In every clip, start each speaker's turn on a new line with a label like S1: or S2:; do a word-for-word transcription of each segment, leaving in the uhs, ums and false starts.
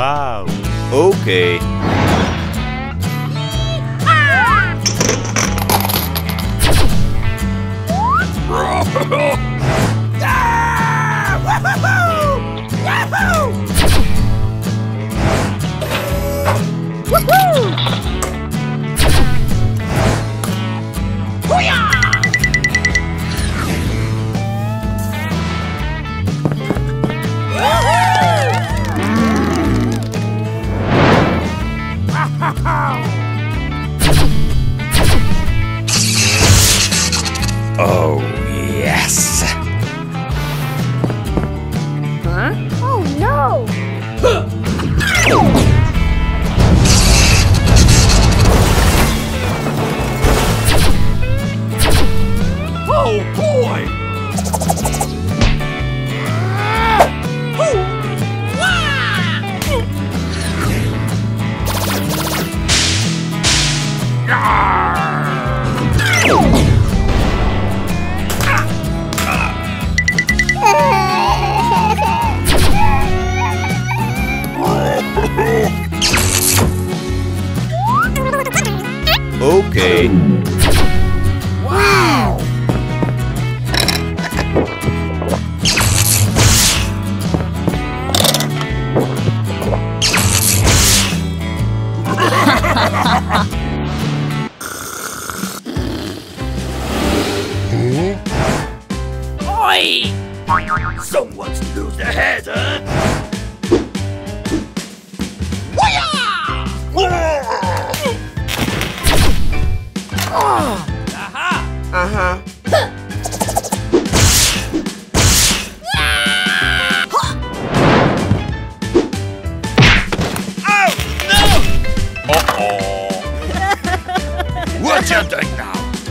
S1: Wow. Okay.
S2: Oh, yes!
S3: Huh? Oh, no!
S2: Oh, boy!
S1: Okay.
S2: Wow! Oi! Someone's to lose their head, huh?
S4: Uh-huh.
S2: Uh-oh. What you think now?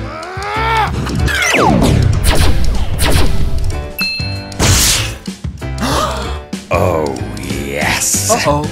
S2: Oh, yes.
S4: Uh-oh.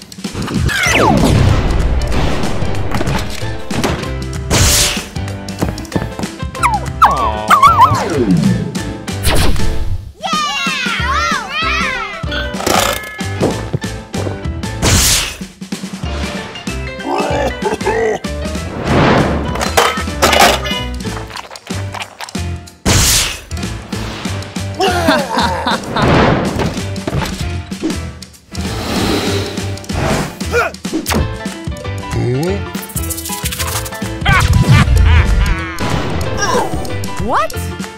S3: What?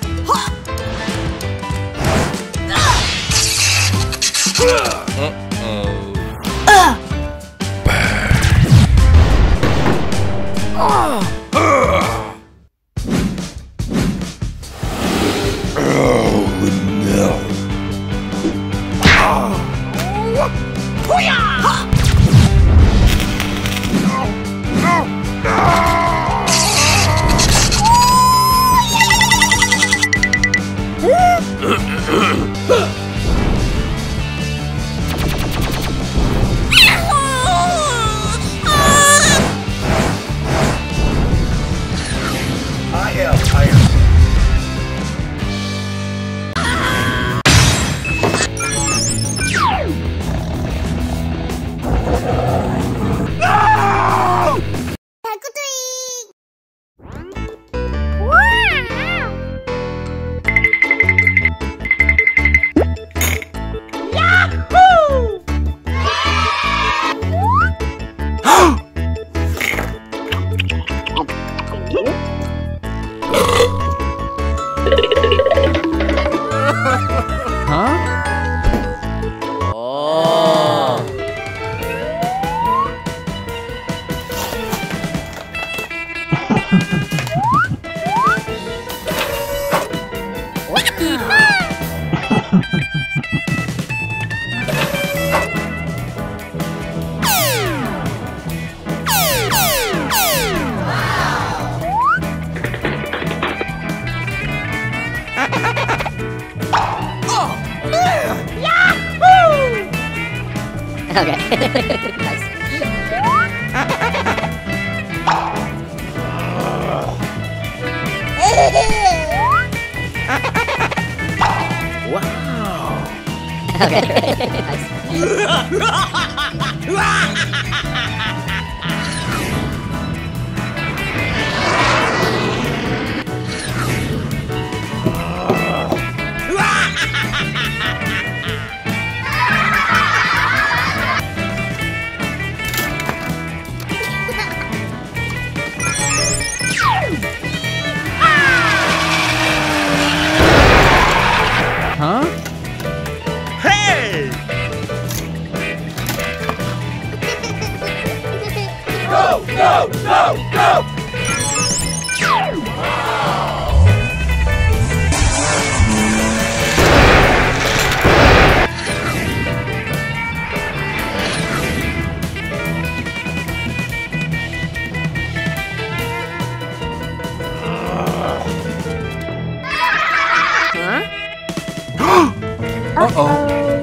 S3: Okay. Nice.
S4: Wow.
S3: Okay. Nice.
S5: Huh?
S1: Hey!
S2: Go, go, go, go!
S5: Uh-oh.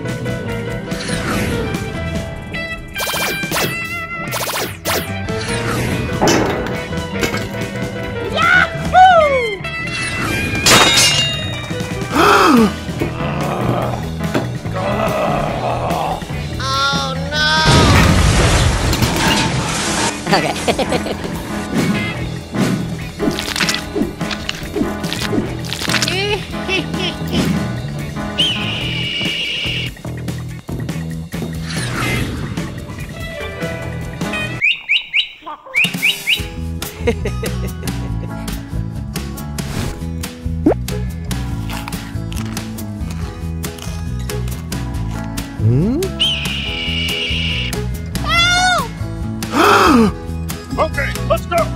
S3: Okay.
S2: Okay, let's go!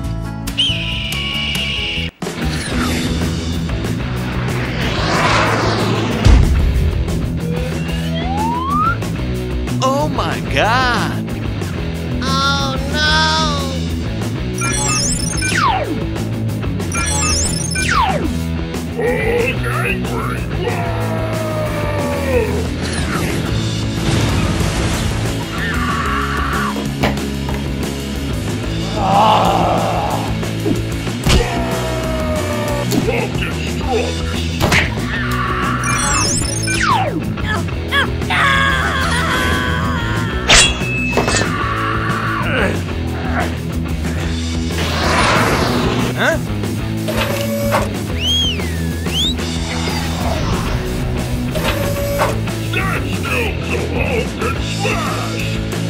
S1: Oh my god!
S5: Huh?
S2: Stand still so Hulk can smash!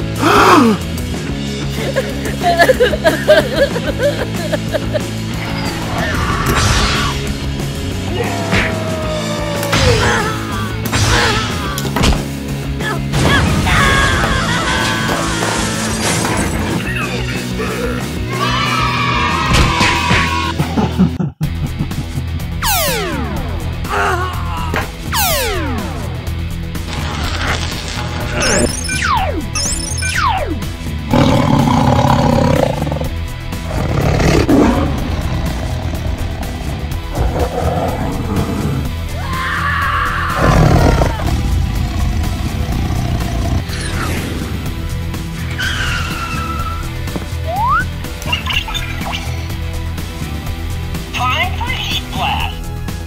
S4: Time for Heat Blast!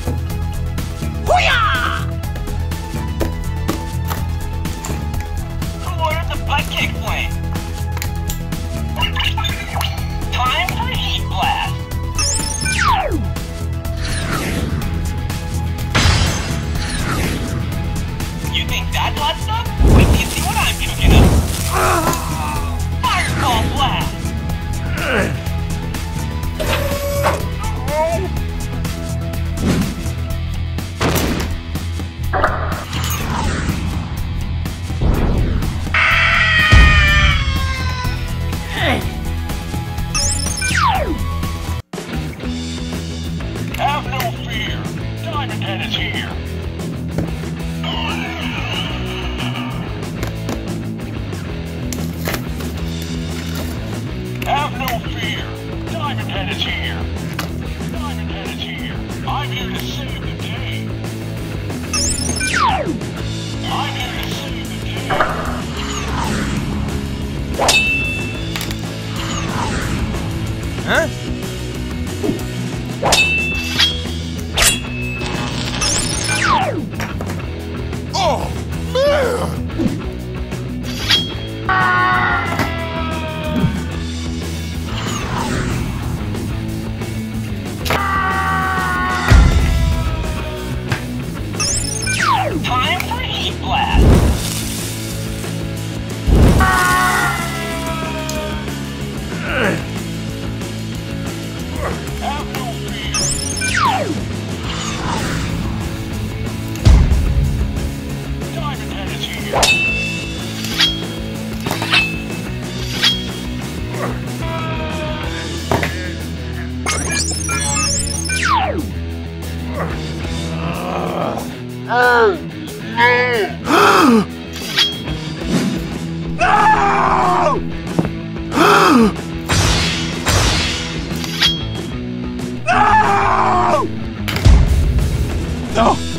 S4: Hoo-yah! Who ordered the butt kick flame? Time for Heat Blast! You think that's hot stuff? Wait till you see what I'm cooking up! Fireball Blast! Have no fear. Diamond Head is here. Have no fear. Diamond Head is here. Diamond Head is here. I'm here to save the day. I'm here to save the day.
S5: Huh?
S2: Oh, man!
S5: No!